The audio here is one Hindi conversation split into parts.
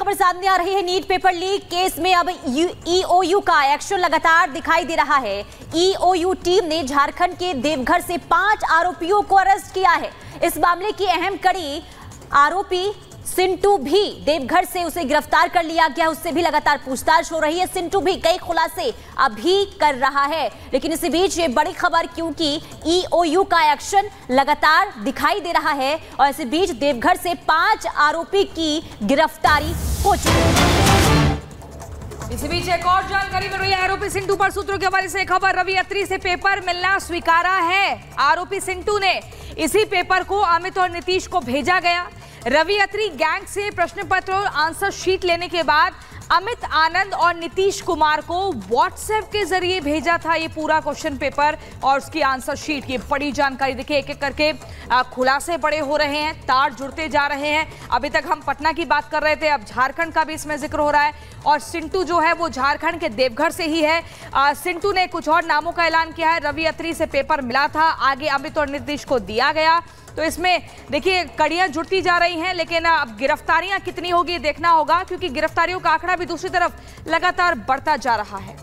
खबर सामने आ रही है नीट पेपर लीक केस में। अब ईओयू का एक्शन लगातार दिखाई दे रहा है। ईओयू टीम ने झारखंड के देवघर से 5 आरोपियों को अरेस्ट किया है। इस मामले की अहम कड़ी आरोपी सिंटू भी देवघर से उसे गिरफ्तार कर लिया गया। उससे भी लगातार पूछताछ हो रही है। सिंटू भी कई खुलासे अभी कर रहा है। लेकिन इसी बीच ये बड़ी खबर, क्योंकि ईओयू का एक्शन लगातार दिखाई दे रहा है और इसी बीच देवघर से 5 आरोपी की गिरफ्तारी हो चुकी है। इसी बीच एक और जानकारी मिल रही है। आरोपी सिंटू पर सूत्रों के हवाले से खबर, रवि अत्री से पेपर मिलना स्वीकारा है। आरोपी सिंटू ने इसी पेपर को अमित और नीतीश को भेजा गया। रवि अत्री गैंग से प्रश्न पत्र और आंसर शीट लेने के बाद अमित आनंद और नीतीश कुमार को व्हाट्सएप के जरिए भेजा था ये पूरा क्वेश्चन पेपर और उसकी आंसर शीट की बड़ी जानकारी। देखिए एक एक करके खुलासे बड़े हो रहे हैं, तार जुड़ते जा रहे हैं। अभी तक हम पटना की बात कर रहे थे, अब झारखंड का भी इसमें जिक्र हो रहा है और सिंटू जो है वो झारखंड के देवघर से ही है। सिंटू ने कुछ और नामों का ऐलान किया है। रवि अत्री से पेपर मिला था, आगे अमित और नीतीश को दिया गया। तो इसमें देखिए कड़ियां जुड़ती जा रही हैं, लेकिन अब गिरफ्तारियां कितनी होगी देखना होगा, क्योंकि गिरफ्तारियों का आंकड़ा भी दूसरी तरफ लगातार बढ़ता जा रहा है।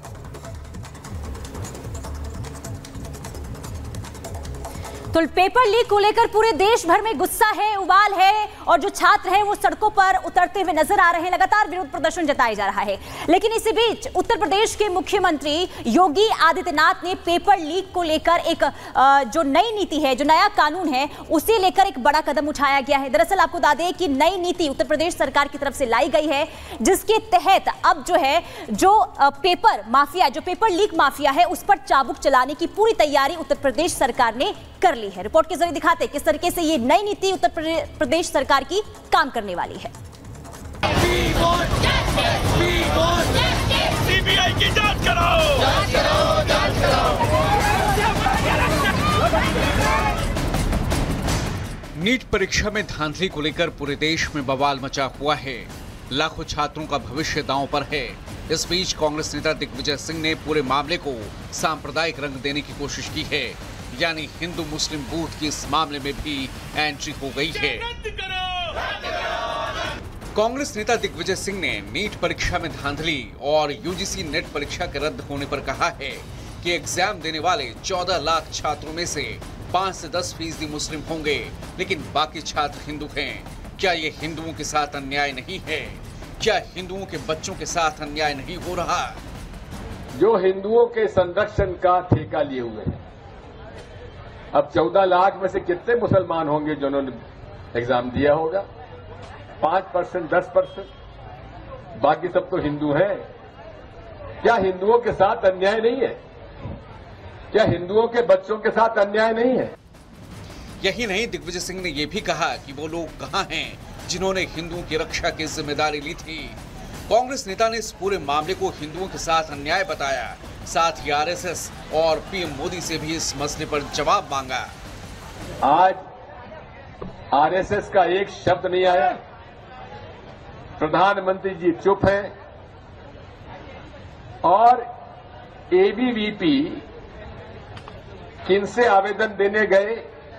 तो पेपर लीक को लेकर पूरे देश भर में गुस्सा है, उबाल है और जो छात्र हैं वो सड़कों पर उतरते हुए नजर आ रहे हैं। लगातार विरोध प्रदर्शन जताया जा रहा है। लेकिन इसी बीच उत्तर प्रदेश के मुख्यमंत्री योगी आदित्यनाथ ने पेपर लीक को लेकर एक जो नई नीति है, जो नया कानून है, उसे लेकर एक बड़ा कदम उठाया गया है। दरअसल आपको बता दें कि नई नीति उत्तर प्रदेश सरकार की तरफ से लाई गई है, जिसके तहत अब जो है जो पेपर माफिया, जो पेपर लीक माफिया है, उस पर चाबुक चलाने की पूरी तैयारी उत्तर प्रदेश सरकार ने कर ली है। रिपोर्ट के जरिए दिखाते किस तरीके से ये नई नीति उत्तर प्रदेश सरकार की काम करने वाली है। सीबीआई की जांच कराओ, जांच कराओ, जांच कराओ। नीट परीक्षा में धांधली को लेकर पूरे देश में बवाल मचा हुआ है। लाखों छात्रों का भविष्य दांव पर है। इस बीच कांग्रेस नेता दिग्विजय सिंह ने पूरे मामले को सांप्रदायिक रंग देने की कोशिश की है, यानी हिंदू मुस्लिम बूथ की इस मामले में भी एंट्री हो गई है। कांग्रेस नेता दिग्विजय सिंह ने नीट परीक्षा में धांधली और यूजीसी नेट परीक्षा के रद्द होने पर कहा है कि एग्जाम देने वाले 14 लाख छात्रों में से 5 से 10% मुस्लिम होंगे, लेकिन बाकी छात्र हिंदू हैं। क्या ये हिंदुओं के साथ अन्याय नहीं है? क्या हिंदुओं के बच्चों के साथ अन्याय नहीं हो रहा? जो हिंदुओं के संरक्षण का ठेका लिए हुए हैं, अब 14 लाख में से कितने मुसलमान होंगे जिन्होंने एग्जाम दिया होगा? 5%, 10%, बाकी सब तो हिंदू हैं। क्या हिंदुओं के साथ अन्याय नहीं है? क्या हिंदुओं के बच्चों के साथ अन्याय नहीं है? यही नहीं, दिग्विजय सिंह ने यह भी कहा कि वो लोग कहां हैं जिन्होंने हिंदुओं की रक्षा की जिम्मेदारी ली थी। कांग्रेस नेता ने इस पूरे मामले को हिंदुओं के साथ अन्याय बताया। साथ ही आरएसएस और पीएम मोदी से भी इस मसले पर जवाब मांगा। आज आरएसएस का एक शब्द नहीं आया, प्रधानमंत्री जी चुप हैं और एबीवीपी किनसे आवेदन देने गए?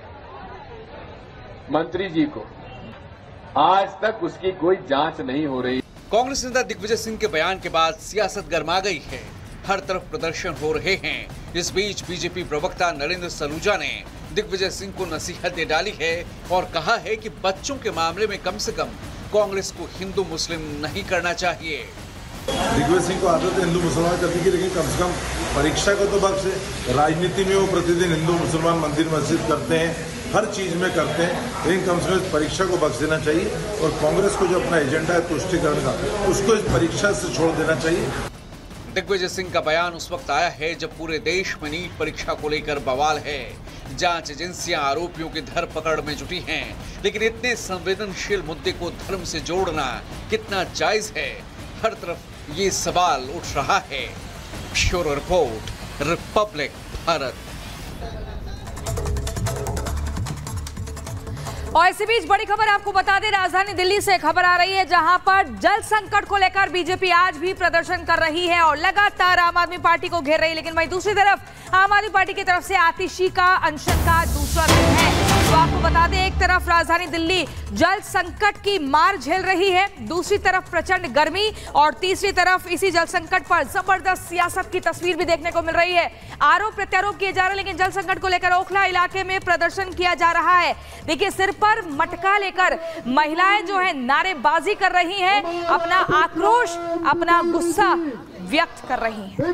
मंत्री जी को। आज तक उसकी कोई जांच नहीं हो रही। कांग्रेस नेता दिग्विजय सिंह के बयान के बाद सियासत गर्मा गई है। हर तरफ प्रदर्शन हो रहे हैं। इस बीच बीजेपी प्रवक्ता नरेंद्र सलूजा ने दिग्विजय सिंह को नसीहत दे डाली है और कहा है कि बच्चों के मामले में कम से कम कांग्रेस को हिंदू मुस्लिम नहीं करना चाहिए। दिग्विजय सिंह को आदत है हिंदू मुसलमान करने की, लेकिन कम से कम परीक्षा को तो बख्शे। राजनीति में वो प्रतिदिन हिंदू मुसलमान मंदिर मस्जिद करते हैं, हर चीज में करते हैं, लेकिन कम से कम परीक्षा को बख्श देना चाहिए और कांग्रेस को जो अपना एजेंडा है तुष्टिकरण का, उसको इस परीक्षा से छोड़ देना चाहिए। दिग्विजय सिंह का बयान उस वक्त आया है जब पूरे देश में नीट परीक्षा को लेकर बवाल है। जांच एजेंसियां आरोपियों की धरपकड़ में जुटी हैं, लेकिन इतने संवेदनशील मुद्दे को धर्म से जोड़ना कितना जायज है? हर तरफ ये सवाल उठ रहा है। Bureau report, Republic Bharat. और इसी बीच बड़ी खबर आपको बता दें, राजधानी दिल्ली से खबर आ रही है, जहां पर जल संकट को लेकर बीजेपी आज भी प्रदर्शन कर रही है और लगातार आम आदमी पार्टी को घेर रही है। लेकिन वहीं दूसरी तरफ आम आदमी पार्टी की तरफ से आतिशी का अनशन का दूसरा दिन है। आपको बता दें, एक तरफ राजधानी दिल्ली जल संकट की मार झेल रही है, दूसरी तरफ प्रचंड गर्मी और तीसरी तरफ इसी जल संकट पर जबरदस्त सियासत की तस्वीर भी देखने को मिल रही है। आरोप प्रत्यारोप किए जा रहे हैं, लेकिन जल संकट को लेकर ओखला इलाके में प्रदर्शन किया जा रहा है। देखिए, सिर पर मटका लेकर महिलाएं जो है नारेबाजी कर रही हैं, अपना आक्रोश, अपना गुस्सा व्यक्त कर रही हैं।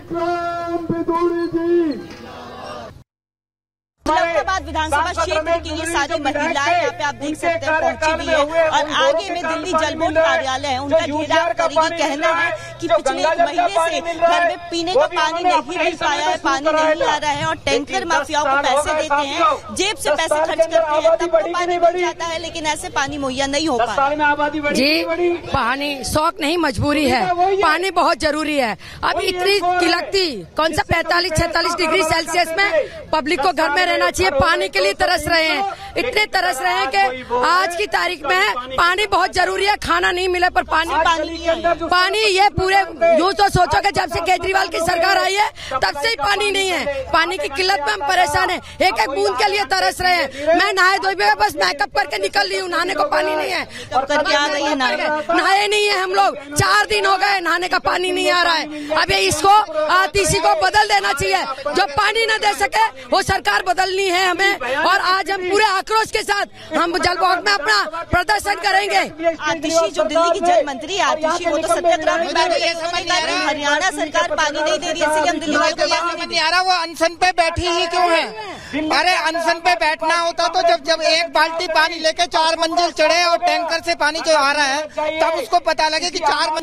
मुजफ्फराबाद विधानसभा क्षेत्र की ये सारी महिलाएं यहाँ पे आप देख सकते हैं पहुंची हुई है और आगे में दिल्ली जल बोर्ड कार्यालय है, उनका घेराव करेगी। कहना है कि पिछले एक महीने से घर में पीने का पानी नहीं मिल पाया है, पानी नहीं आ रहा है और टैंकर माफियाओं को पैसे देते हैं, जेब से पैसे खर्च करते हैं, तब तो पानी मिल जाता है, लेकिन ऐसे पानी मुहैया नहीं हो पा रहा। जी, पानी शौक नहीं मजबूरी है, पानी बहुत जरूरी है। अब इतनी किलकती कौन सा 45-46 डिग्री सेल्सियस में पब्लिक को घर में रहना चाहिए, पानी के लिए तरस रहे हैं, इतने तरस रहे हैं कि आज की तारीख में पानी बहुत जरूरी है। खाना नहीं मिले पर पानी ये पूरे यूं तो सोचो कि जब से केजरीवाल की सरकार आई है तब से ही पानी नहीं है। पानी की किल्लत में हम परेशान हैं, एक एक बूंद के लिए तरस रहे हैं। मैं नहाए धोए बस मेकअप करके निकल रही हूँ, नहाने को पानी नहीं है। नहाए नहीं है हम लोग, 4 दिन हो गए, नहाने का पानी नहीं आ रहा है। अब इसको आतिशी को बदल देना चाहिए, जो पानी न दे सके वो सरकार बदलनी है हमें। और आज हम पूरे आक्रोश के साथ हम जलबोग में अपना प्रदर्शन करेंगे। आतिशी जो दिल्ली की जल मंत्री है, आतिशी वो तो सत्याग्रह में बैठ गई है, हरियाणा सरकार पानी नहीं दे रही है, इसलिए हम दिल्ली वालों को समझ नहीं आ रहा वो अनशन पे बैठी ही क्यों है। अरे अनशन पे बैठना होता तो जब एक बाल्टी पानी लेके 4 मंजिल चढ़े और टैंकर से पानी जो आ रहा है तब उसको पता लगे कि 4